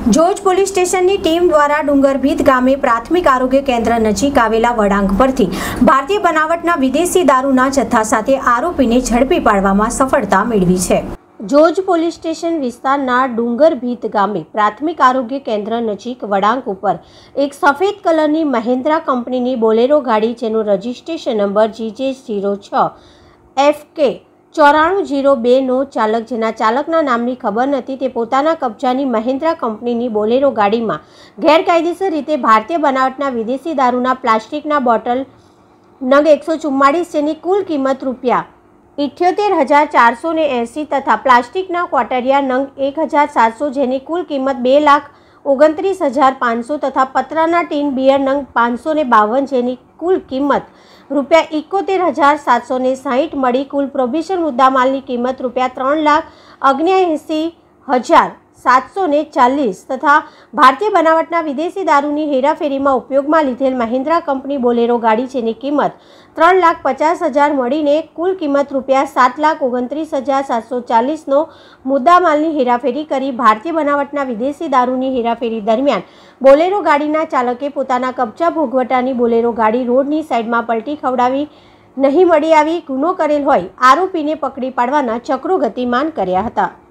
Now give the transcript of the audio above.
જોજ police સ્ટેશનની team દ્વારા ડુંગરભીત ગામે પ્રાથમિક આરોગ્ય કેન્દ્ર નજીક આવેલા વળાંક પરથી ભારતીય બનાવટના વિદેશી દારૂના જથ્થા સાથે આરોપીને ઝડપી પાડવામાં સફળતા મેળવી છે। જોજ પોલીસ સ્ટેશન વિસ્તારના ડુંગરભીત ગામે પ્રાથમિક આરોગ્ય કેન્દ્ર નજીક વળાંક ઉપર એક સફેદ કલરની મહિન્દ્રા કંપનીની બોલેરો ગાડી જેનો રજિસ્ટ્રેશન નંબર GJ06 FK 9402 નો ચાલક, જેના ચાલકના નામની ખબર નથી, તે પોતાના કબજાની મહિન્દ્રા કંપનીની બોલેરો ગાડીમાં ગેરકાયદેસર રીતે ભારતીય બનાવટના વિદેશી દારૂના પ્લાસ્ટિકના બોટલ નંગ 144 જેની કુલ કિંમત ₹78,480 તથા પ્લાસ્ટિકના ક્વાટરિયા નંગ 1,700 જેની કુલ કિંમત ₹2,29,500 તથા પતરાના ટીન બિયર નંગ 552 જેની કુલ કિંમત ₹71,760 મળી કુલ પ્રોહિબિશન મુદ્દામાલની કિંમત ₹3,79,740 તથા ભારતીય બનાવટના વિદેશી દારૂની હેરાફેરીમાં ઉપયોગમાં લીધેલ મહિન્દ્રા કંપની બોલેરો ગાડી જેની કિંમત ₹3,50,000 મળીને કુલ કિંમત ₹7,29,740 નો મુદ્દામાલની હેરાફેરી કરી ભારતીય બનાવટના વિદેશી દારૂની હેરાફેરી દરમિયાન બોલેરો ગાડીના ચાલકે પોતાના કબજા ભોગવટાની બોલેરો ગાડી રોડની સાઈડમાં પલટી ખવડાવી નહીં મળી આવી ગુનો કરેલ હોય આરોપીને પકડી પાડવાના ચક્રો ગતિમાન કર્યા હતા।